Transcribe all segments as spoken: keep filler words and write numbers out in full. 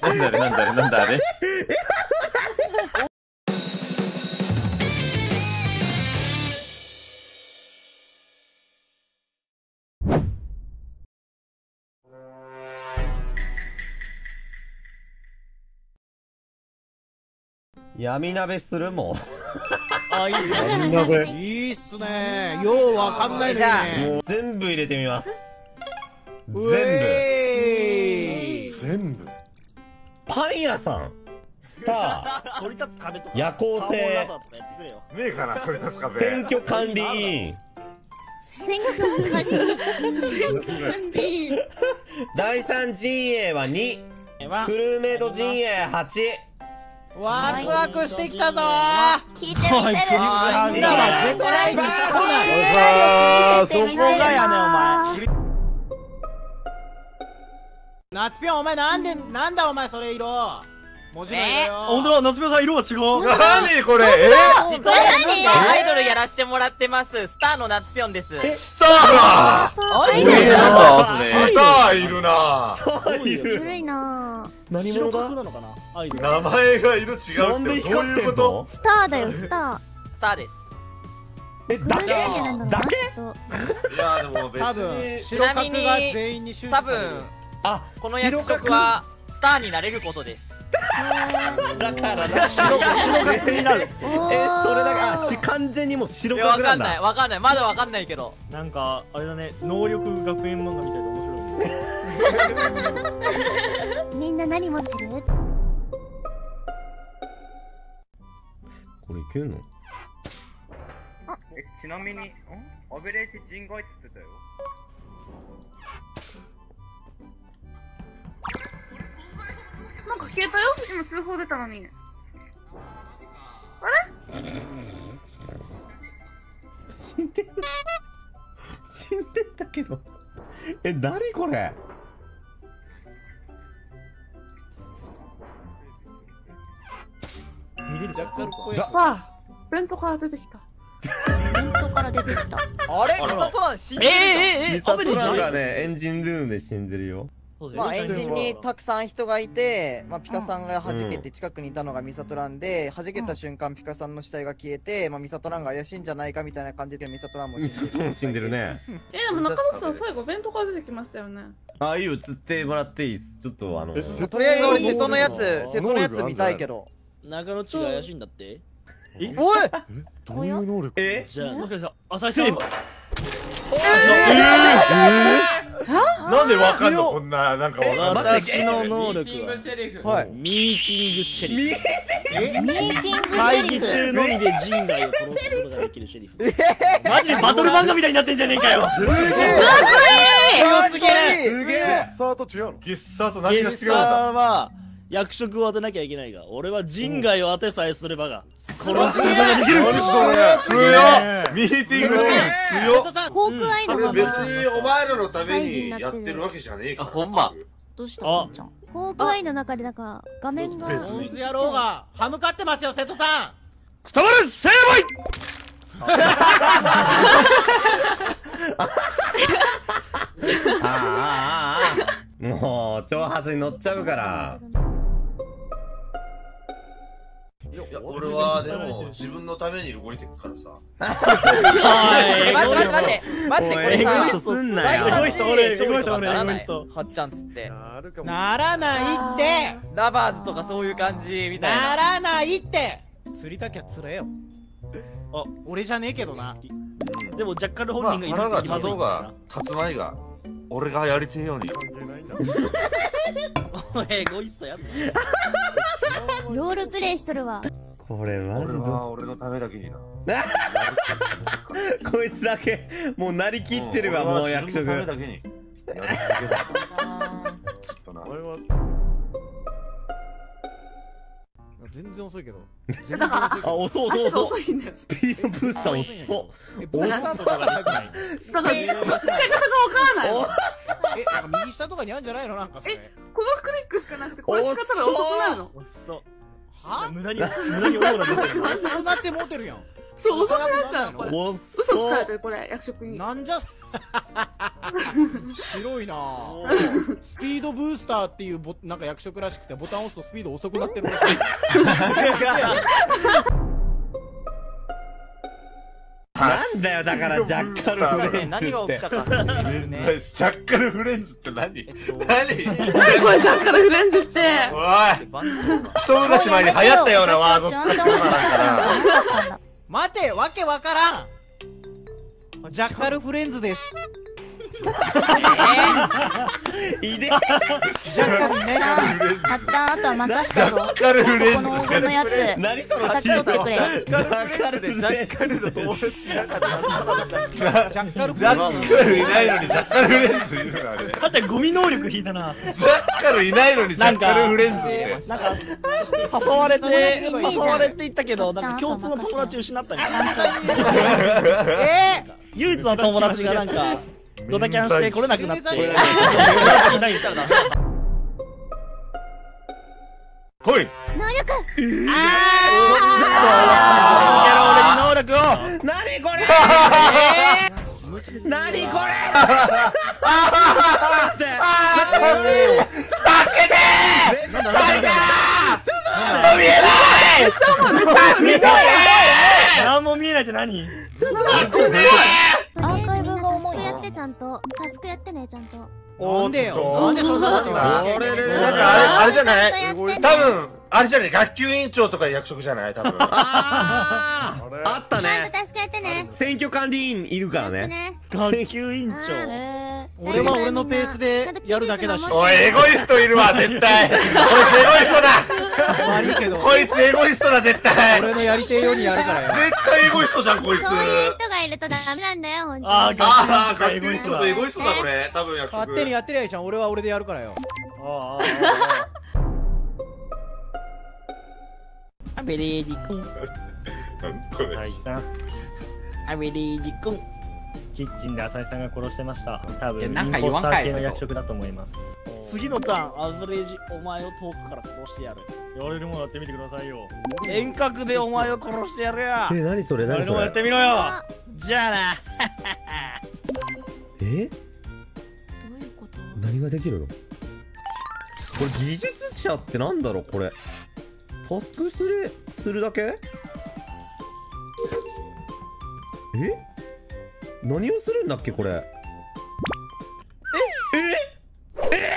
なんだあれなんだあれなんだあれ。闇鍋するもん。 あ、いいね。 闇鍋。 いいっすね。ようわかんないね。 もう全部入れてみます。全部。 全部。 パン屋さん。スター。 取り立つ壁とか。 夜行性。 ねえかな、それですかね。 選挙管理委員。 選挙管理。 第三陣営はに。フルメイド陣営はち。 ワクワクしてきたぞー。 聞いてみせる。 なんだわ、絶対に来ない。 おいしょー、 そこがやねん、お前。夏ぴょん、お前なんで、なんだお前それ色。文字の色よ。 ほんとだ、夏目さん色が違う。 なにこれ、え実はアイドルやらしてもらってます、スターの夏ぴょんです。 スターだえー、なんだそれ。 スターいるな古いなぁ。 何者だ。 なのかな。アイドル。 名前が色違うってどうなんで光っていうこんのと？ スターだよ、スター。 スターです。 え、だけだけいやでも別多分、 に白角が全員に終始多される。 分、 あ、 この役職はスターになれることです。 だからだ。白角になる。え、それだけ、あ、し、完全にもう白いや、わ角なんだ。 かんない、わかんない、まだわかんないけど。 なんか、あれだね、能力学園漫画みたいで面白い。 みんな何持ってる？ これいけるの？ え、ちなみに、んアベレージ人外って言ってたよ。 なんか消えたよ。今通報出たのに。あれ？ 死んでる。死んでたけど。え、なにこれ。 見れる若干っぽい。 わあ、ベントから出てきた。 ベントから出てきた。 あれ、ミサトラン死んでる。ええミサトランがね、エンジンルームで死んでるよ。 まあエンジンにたくさん人がいて、まあ、ピカさんが弾けて近くにいたのがミサトランで、弾けた瞬間ピカさんの死体が消えて、まあ、ミサトランが怪しいんじゃないかみたいな感じでミサトランもミサトラン死んでるね。 え、でも中本さん最後ベントから出てきましたよね。 あ、いいよ、映ってもらっていいっす。ちょっとあのとりあえず俺瀬戸のやつ瀬戸のやつ見たいけど。 中野っちが怪しいんだって。 おい、 どういう能力？ え、 じゃあもしかしたら浅井さん。 なんでわかんのこんな、なんか私の能力は、 はい、 ミーティングシェリフ。 ミーティングシェリフ。 会議中のみで人外を殺すことができるシェリフ。マジバトル漫画みたいになってんじゃねえかよ。 すげえ強すぎる。 すげえ。 ゲッサーと違うの？ゲッサーと何が違うんゲスターだ？ は役職を当てなきゃいけないが、俺は人外を当てさえすればが殺すことができる。 強い。ミーティング強っ。 ホークアイのまま。 別にお前らのためにやってるわけじゃねえから。 ほんま。 どうしたのちゃん。ホークアイの中でなんか画面が。 こいつ野郎が歯向かってますよ、瀬戸さん。 くたばれ成敗。 ああああ、もう挑発に乗っちゃうから。 いや、俺はでも自分のために動いてるからさ。 待って待って待って待って、これさ、 エゴイストすんなよ。 エゴイスト俺、エゴイスト俺、エゴイスト。 はっちゃんつって。 ならないってラバーズとかそういう感じみたいな。 ならないって釣りたきゃ釣れよ。あ、俺じゃねえけどな。 でもジャッカル本まあ、 人がい腹がるって気まずい立とうが立つまいが、俺がやりてえように。 エゴイストやんの。 ロールプレイしとるわ。 これマジで。 俺は俺のためだけにな。 こいつだけもうなりきってるわ、もう役職。 俺は自分のためだけにやるだけだ。きっとな。俺は全然遅いけど。 あ、遅い遅い遅い。 遅いね。 スピードブースター遅っ。 え、ボタンとかがなくない？ だから、使い方がわからない。 え、なんか右下とかにあるんじゃないのなんかそれ。 このクリックしかなくて、これ使ったら遅くなるの。 遅っ。 は？ 無駄に、無駄にオーラ出てる。 そうなって持ってるやん。 そう、遅くなったのこれ。 おっ嘘つかれてる、これ、役職に。 なんじゃ白いなぁ。スピードブースターっていうボなんか役職らしくて、ボタン押すとスピード遅くなってるらしい。 なんだよだからジャッカルフレンズって何が起きたかっていうね。 ジャッカルフレンズって何？何？ これ、だからフレンズって。 おい、一昔前に流行ったようなワード使ってるから。 待て、わけわからん。ジャッカルフレンズです。 いでジャッカルね。 たっちゃん、あとは任したぞ。 ジャッカルフレンズそこの黄金のやつ。 何その叩き取ってくれよ。 ジャッカルでジャッカルの友達ジャッカルフジャレンズ。 ッカルいないのにジャッカルフレンズいるのあれ。 だってゴミ能力引いたな。 ジャッカルいないのにジャッカルフレンズって。 なんか誘われて誘われていったけど、なんか共通の友達失ったんや。 え唯一の友達がなんかドタキャンして来れなくなって。 ほい。 能力。 あ俺に能力を。 何これ何これ何も見えないって何？ アーカイブが重い。タスクやってちゃんと。タスクやってねちゃんと。 なんでよ。なんでそんなこと言われるの？ なんかあれあれじゃない？多分あれじゃない？学級委員長とか役職じゃない？多分。 あーあったちゃんねとタスクやってね。 選挙管理員いるからね。 学級委員長。 俺は俺のペースでやるだけだし。 おいエゴイストいるわ絶対。こいつエゴイストだ。 悪いけど。 こいつエゴイストだ絶対。 俺のやりてえようにやるからよ。 絶対エゴイストじゃんこいつ。 そういう人がいるとダメなんだよ、ほんとに。 あーああ学級委員長とエゴイストだこれ。多分役職。 勝手にやってりゃいいじゃん。俺は俺でやるからよ。 あアベレーディ君。 これ浅井さん、 アベレーディ君。 キッチンで浅井さんが殺してました。多分インいやなんかポスター系の言わんかい役職だと思います。 次のターンアベレージお前を遠くから殺してやる。 やれるもんやってみてくださいよ。 遠隔でお前を殺してやるよ。 え何それやれ何それるもんやってみろよ。 じゃあな。 えどういうこと？ 何ができるのこれ技術者ってなんだろうこれタスクするするだけえ何をするんだっけこれええええ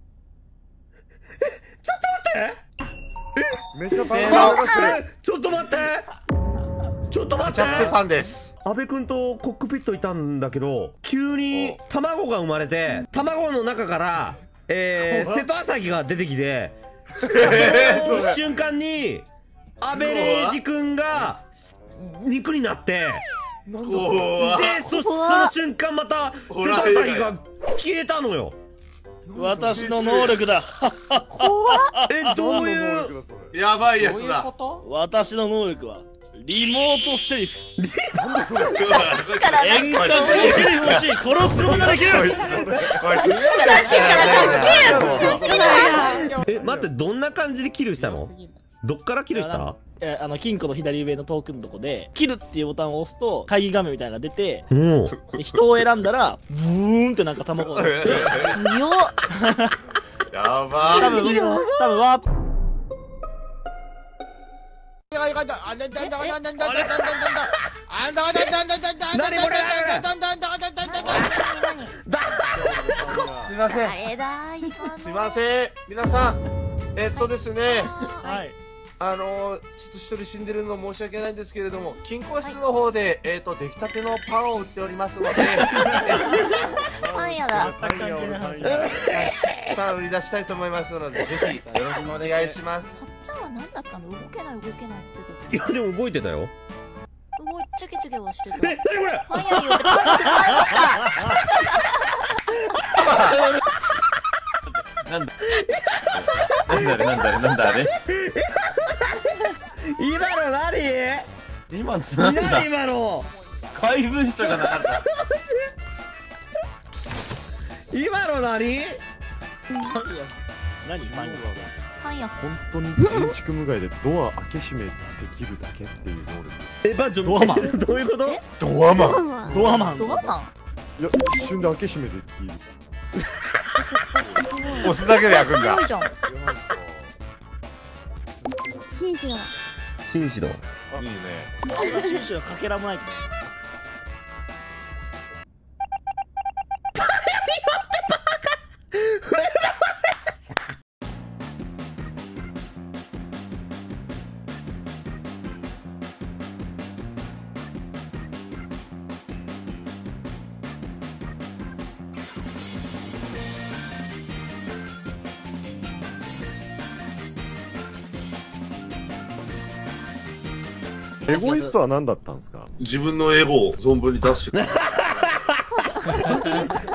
ちょっと待ってめっちゃえちょっと待ってちょっと待ってチャップファンです。 阿部君とコックピットいたんだけど急に卵が生まれて卵の中からえー、瀬戸朝日が出てきてその瞬間に阿部礼二君が肉になってでそその瞬間また瀬戸朝日が消えたのよ。 私の能力だ。 えどういうやばいやつだ。 私の能力はリモートシェリフ。 から遠隔でシェリフをし殺すことができる。 え待ってどんな感じでキルしたの？どっからキルした？ えあの金庫の左上のトークンのとこでキルっていうボタンを押すと会議画面みたいなのが出て、 うんで人を選んだらブーンってなんか卵が出て強っ。 やば多分多分ワープすいません。 あれだー、 すいません。皆さん、えっとですね、 はい。 あのー、ちょっと一人死んでるの申し訳ないんですけれども、金庫室の方で、えっと、出来たてのパンを売っておりますので、 パン屋だ。 全く関係ない話。 パン売り出したいと思いますので、ぜひよろしくお願いします。 かっちゃんは何だったの？動けない動けないっつってた。 いやでも動いてたよ。 動いチャケチャケはしてた。 え何これパン屋によってパンって買いました。 なんだなんだあれなんだあれなんだあれ今の何？ 今のなんだ何今の怪文書がなかった今の何？ 何パン屋パ半や本当に建築無害でドア開け閉めできるだけっていう能力。 え、バンちょドアマンどういうことドアマン。 ドアマン。 ドアマン。 いや、一瞬で開け閉めできる。 押すだけで開くんだ。 強いじゃん。 紳士だ。 紳士だ。 いいね。 シュシュかけらもないけど。 エゴイストは何だったんですか？ 自分のエゴを存分に出してくる。